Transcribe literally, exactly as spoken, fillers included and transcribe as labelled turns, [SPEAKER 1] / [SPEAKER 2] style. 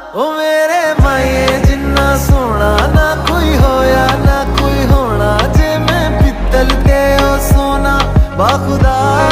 [SPEAKER 1] ओ मेरे माए जिन्ना सोना ना कोई होया ना कोई होना, जे मैं पित्तल ते ओ सोना बाखुदा।